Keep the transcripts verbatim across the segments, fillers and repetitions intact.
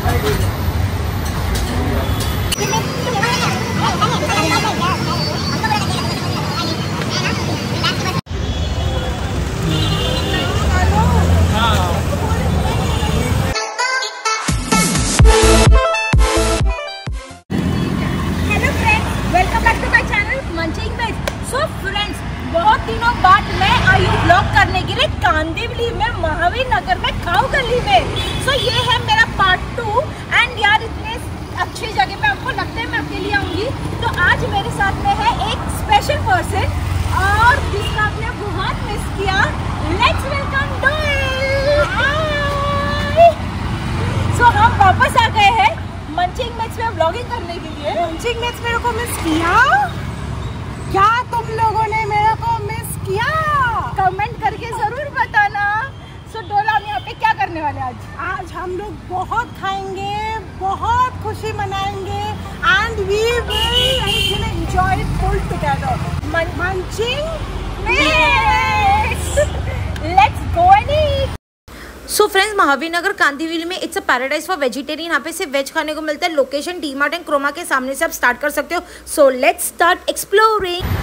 कांदिवली में, महावीर नगर में, खाऊ गली में। सो so, ये है मेरा पार्ट टू। एंड यार इतने अच्छी जगह पे आपको लगता है मैं अकेली आऊँगी, तो आज मेरे साथ में है एक स्पेशल पर्सन और जिसका आपने बहुत मिस किया। Let's welcome dual. सो हम वापस आ गए हैं मंचिंग मैच में व्लॉगिंग करने के लिए। मंचिंग मैच मेरे को मिस किया क्या? तुम लोगों ने मेरे को मिस किया? कमेंट करके जरूर बताना। सो so, डोला हम यहाँ पे क्या करने वाले आज? आज हम लोग बहुत खाएंगे, बहुत खुशी मनाएंगे and we will enjoy it full together. Munching match, let's go and eat. So friends, Mahavir Nagar Kandivali में it's a paradise for vegetarian. यहाँ पे सिर्फ वेज खाने को मिलता है। Location D Mart and Croma के सामने से आप स्टार्ट कर सकते हो। So let's start exploring.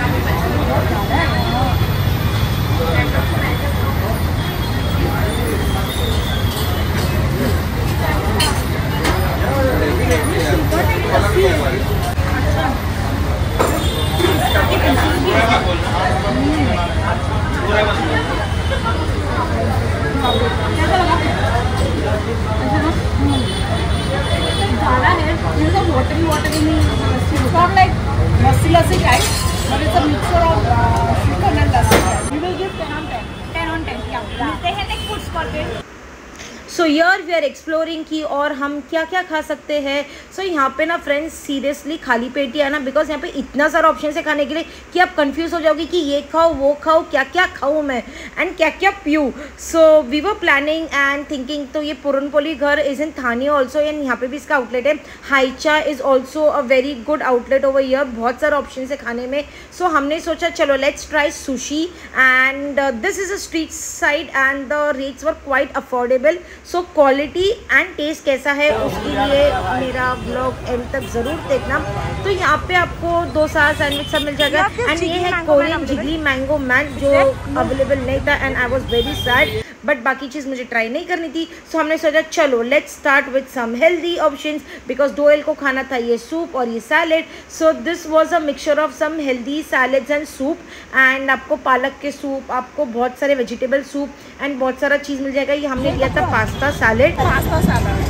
Watery, watery, it's not like lassi lassi type, but it's a mixture of uh, chicken and lassi. We will give ten on ten. ten on ten, yeah. मिलते हैं next food spot पे। So yeah we are exploring की और हम क्या क्या खा सकते हैं। सो so, यहाँ पे ना फ्रेंड्स सीरियसली खाली पेट ही है ना, बिकॉज यहाँ पे इतना सारा ऑप्शन है खाने के लिए कि आप कंफ्यूज हो जाओगे कि ये खाओ वो खाओ, क्या क्या खाऊँ मैं एंड क्या क्या पीऊँ। So we were planning and thinking. तो ये Puranpoli Ghar is in Thane also and यहाँ पे भी इसका आउटलेट है। Haicha is also a very good outlet over here. बहुत सारे ऑप्शन है खाने में। सो so, हमने सोचा चलो let's try sushi and this is a street side and the rates were quite affordable. So quality and taste कैसा है उसके लिए मेरा ब्लॉग एंड तक ज़रूर देखना। तो यहाँ पे आपको डोसा सैंडविच सब मिल जाएगा एंड ये है कोरियन जिगली मैंगो मैन जो अवेलेबल नहीं था and I was very sad, but बाकी चीज़ मुझे ट्राई नहीं करनी थी। सो so, हमने सोचा चलो let's start with some healthy options because Doel को खाना था ये सूप और ये salad. So this was a mixture of some healthy salads and soup and आपको पालक के सूप, आपको बहुत सारे वेजिटेबल सूप एंड बहुत सारा चीज़ मिल जाएगा। ये हमने लिया था pasta salad. Pasta salad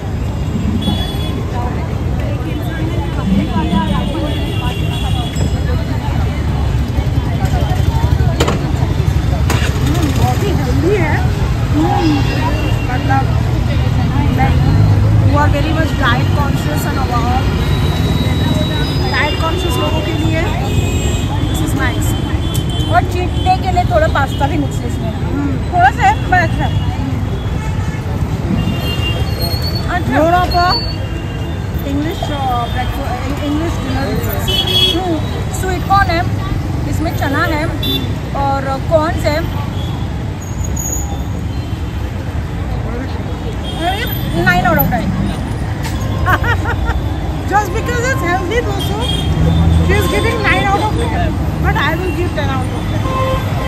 healthy है, मतलब you are very much diet conscious and about diet conscious लोगों के लिए दिस इज नाइस। और चीट डे के लिए थोड़ा पास्ता भी मिक्स इसमें, थोड़ा सा है पर अच्छा अच्छा। English breakfast, English dinner. Sweet corn है इसमें, चना है और कॉर्न्स है। Nine out of ten. Just because it's healthy also, she is giving nine out of ten. But I will give ten out of ten.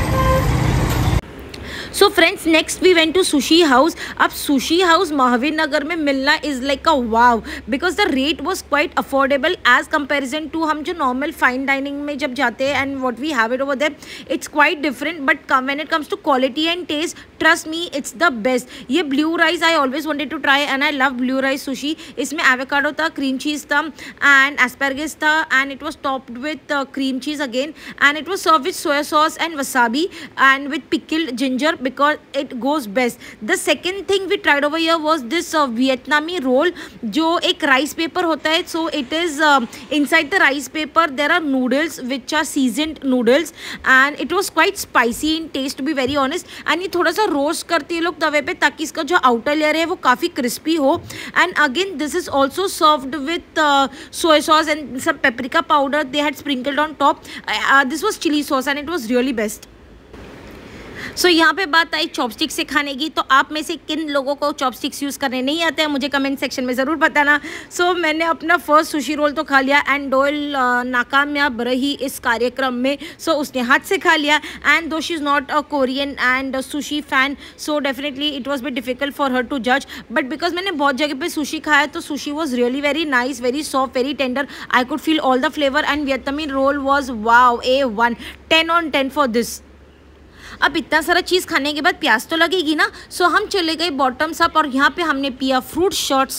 So friends next we went to Sushi House. अब Sushi House Mahavir Nagar में मिलना is like a wow because the rate was quite affordable as comparison to हम जो normal fine dining में जब जाते हैं and what we have it over there it's quite different, but come when it comes to quality and taste trust me it's the best. ये blue rice I always wanted to try and I love blue rice sushi. इसमें avocado था, cream cheese था and asparagus था and it was topped with cream cheese again and it was serve with soya sauce and wasabi and with pickled ginger because it goes best. The second thing we tried over here was this uh, Vietnamese roll जो एक rice paper होता है. So it is uh, inside the rice paper there are noodles which are seasoned noodles and it was quite spicy in taste to be very honest. and ये थोड़ा सा roast करते हैं लोग तवे पे ताकि इसका जो outer layer है वो काफ़ी crispy हो. and again this is also served with uh, soy sauce and some paprika powder they had sprinkled on top. Uh, uh, this was chili sauce and it was really best. So so, यहाँ पे बात आई chopstick से खाने की, तो आप में से किन लोगों को चॉपस्टिक्स यूज़ करने नहीं आते हैं मुझे कमेंट सेक्शन में ज़रूर बताना। सो so, मैंने अपना फर्स्ट सुशी रोल तो खा लिया एंड डोयल नाकामयाब रही इस कार्यक्रम में। सो so, उसने हाथ से खा लिया and though she is not a Korean and sushi fan, so definitely it was be difficult for her to जज, बट बिकॉज मैंने बहुत जगह पे सुशी खाया तो sushi was really very nice, very soft, very tender, I could feel all the flavour and Vietnamese roll was wow, A one, ten on ten for this. अब इतना सारा चीज़ खाने के बाद प्यास तो लगेगी ना, सो हम चले गए बॉटम्स अप और यहाँ पे हमने पिया fruit shots,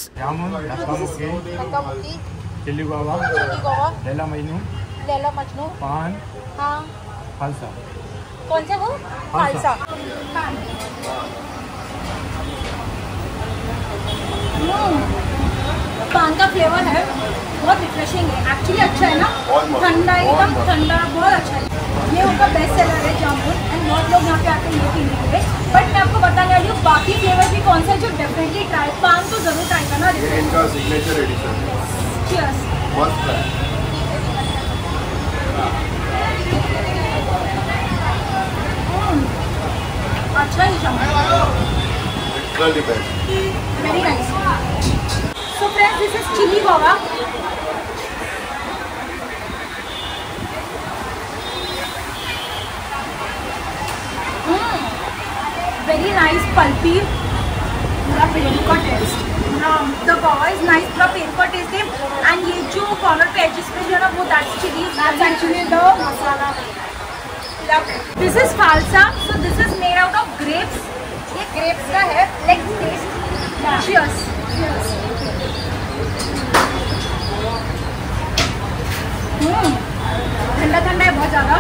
chilli guava, Laila Majnu, Laila Majnu, paan, हाँ, फालसा। कौन सा वो? फालसा। पान का फ्लेवर है, बहुत रिफ्रेशिंग है, एक्चुअली अच्छा है ना, ठंडा एकदम ठंडा, बहुत अच्छा है। ये उनका बेस्ट सेलर है जामुन एंड बहुत लोग यहाँ पे आते हैं ये पीने के लिए, बट मैं आपको बताने वाली हूँ बाकी फ्लेवर भी कौन सा है जो डेफिनेटली ट्राई, पान तो जरूर ट्राई करना। इनका सिग्नेचर एडिशन है। चीयर्स। मस्त है। अच्छा है जामुन, literally best, very nice. So friends this is chilli guava. Very nice, pulpy, पूरा पेरू का taste, the guava is nice, पूरा पेरू का टेस्ट है एंड ये जो कॉर्नर पे एजेस पे जो है ना वो that's chilli, that's actually the masala. This is phalsa, so this is made out of grapes, ये ग्रेप्स का है, लेट्स टेस्ट। चीयर्स। ठंडा ठंडा है बहुत ज़्यादा,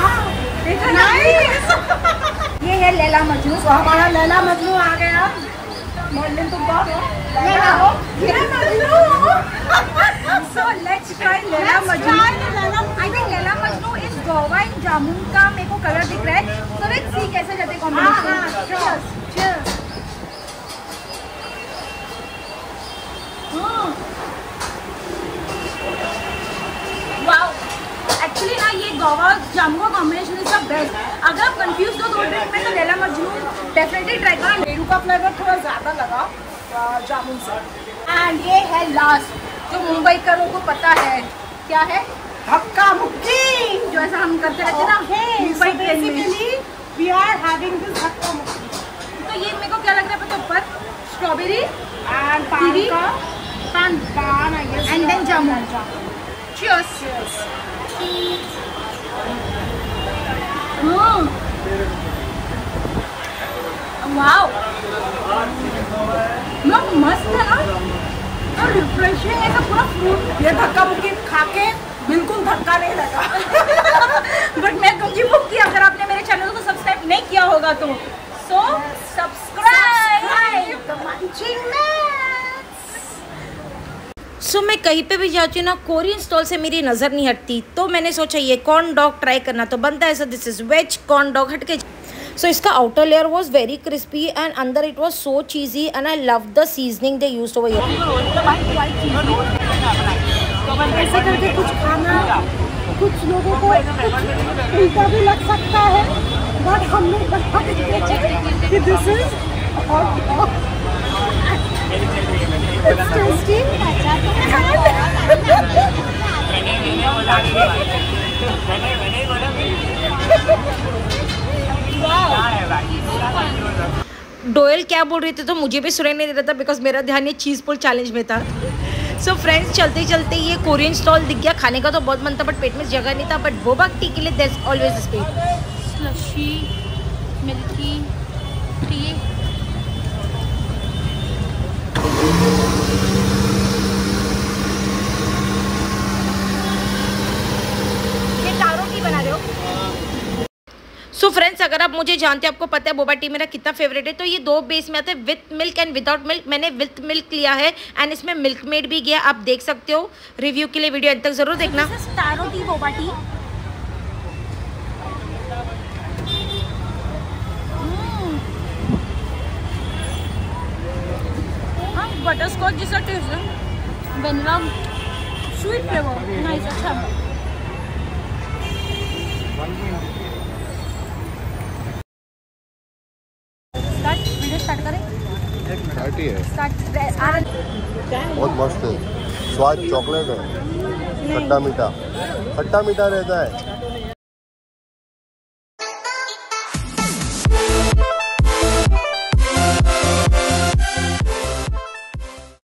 ये है लैला मजनू। तो हमारा लैला मजनू आ गया, मॉर्निंग तो Laila Majnu. So let's try Laila Majnu. I think Laila Majnu is guava and jamun का मेरे को कलर दिख रहा है, सो लेट्स सी कैसे जाते combination. Cheers, cheers. Wow, actually ना ये गुआवा जामुन का कॉम्बिनेशन इज द बेस्ट। अगर आप कंफ्यूज हो दो ड्रिंक में तो लैला मजनू डेफिनेटली ट्राई करना। पेरू का फ्लेवर थोड़ा ज़्यादा लगा जामुन से। एंड ये है लास्ट जो मुंबई करों को पता है क्या है, धक्का मुक्की, जो ऐसा हम करते रहते हैं ना मुंबई ट्रेन में। वी आर हैविंग दिस धक्का मुक्की। तो ये मेरे को क्या लग रहा है पता ऊपर स्ट्रॉबेरी एंड पान का पान पान I guess and then jamun. Cheers. Wow, मतलब मस्त है ना, तो रिफ्रेशिंग है सब पूरा फ्रूट। ये धक्का मुक्की खा के बिल्कुल धक्का नहीं लगा। बट मैं कहूँगी वो कि अगर आपने मेरे चैनल को सब्सक्राइब नहीं किया होगा तो सो सब्सक्राइब। सो so, मैं कहीं पे भी जाती हूँ ना कोरियन स्टॉल से मेरी नज़र नहीं हटती, तो मैंने सोचा ये कॉर्न डॉग ट्राई करना तो बनता है। So this is veg corn dog. हट के सो so, इसका outer layer was very crispy and अंदर it was so cheesy and I love the seasoning they used over here. ऐसे करके कुछ खाना कुछ लोगों को कुछ उल्टा भी लग सकता है, बट हम लोग बता देते कि this is it's tasty. Doyel क्या बोल रही थी तो मुझे भी सुनाई नहीं दे रहा था बिकॉज मेरा ध्यान ये चीज़ पुल चैलेंज में था। सो so फ्रेंड्स चलते चलते ये कोरियन स्टॉल दिख गया, खाने का तो बहुत मन था बट पेट में जगह नहीं था, बट बोबा टी के लिए there always space. Slushy, milky tea, ये टारो टी बना रहे हो। सो so फ्रेंड्स अगर आप मुझे जानते हैं, आपको पता है बोबा टी मेरा कितना फेवरेट है, तो ये दो बेस में आते हैं, with milk and without milk. मैंने विथ मिल्क लिया है एंड इसमें मिल्क मेड भी गया, आप देख सकते हो। रिव्यू के लिए वीडियो अंत तक जरूर देखना। Taro tea, boba tea, butterscotch जैसा टेस्ट है, वेनिला स्वीट फ्लेवर, नाइस, अच्छा। टेस्टी है, बहुत मस्त है। स्वाद चॉकलेट है, खट्टा मीठा खट्टा मीठा रहता है।